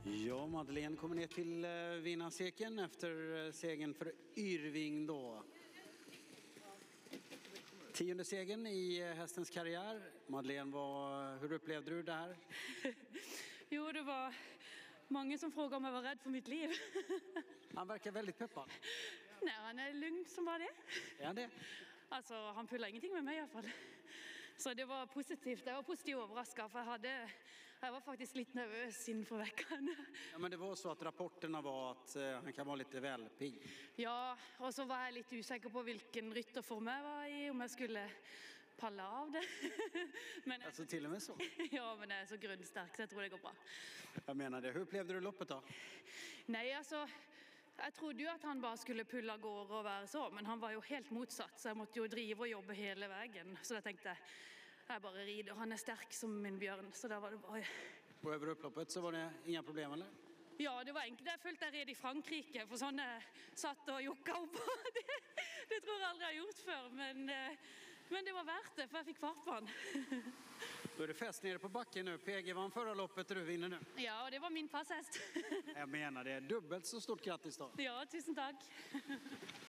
Ja, Madeleine kommer ner till vinnarcirkeln efter segern för Yrving då. 10:e segern i hästens karriär. Madeleine, hur upplevde du det här? Jo, det var många som frågade om jag var rädd för mitt liv. Han verkar väldigt peppad. Nej, han är lugn som bara det. Är han det? Alltså, han pullar ingenting med mig i alla fall. Så det var positivt. Jag var positivt överraskad för jag var faktiskt lite nervös inför veckan. Ja, men det var så att rapporterna var att han kan vara lite välpigg. Ja, och så var jag lite osäker på vilken ryttarform jag var i, om jag skulle palla av det. Men, alltså till och med så? Ja, men jag är så grundstark så jag tror det går bra. Jag menar det. Hur upplevde du loppet då? Nej, alltså... Jag trodde ju att han bara skulle pulla går och vara så, men han var ju helt motsatt, så jag måste ju driva och jobba hela vägen. Så jag tänkte, jag bara rider, han är stark som min björn, så där var det bara. Och över upploppet så var det inga problem, eller? Ja, det var enkelt. Jag följde jag red i Frankrike, för sådana satt och jockade upp. Det tror jag aldrig jag har gjort förr, men det var värt det, för jag fick fart på han. Då är det fest nere på backen nu. PG vann förra loppet och du vinner nu. Ja, och det var min passhäst. Jag menar det. Dubbelt så stort grattis då. Ja, tusen tack.